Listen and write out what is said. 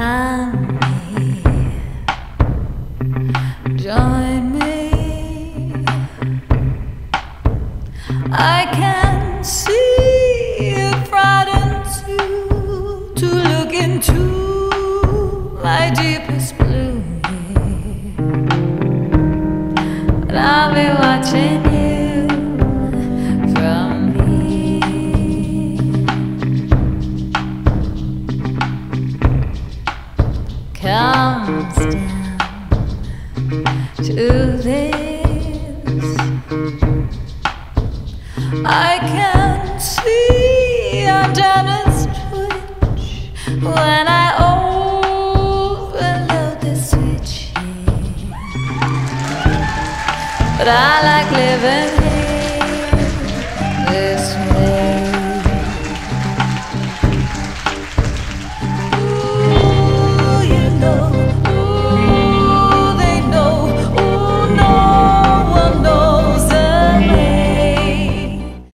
Come here, join me. I can see you're frightened to look into my deepest blue, but I'll be watching you from here. Comes down to this, I can see your jealous twitch when I overload the switch, but I like living here.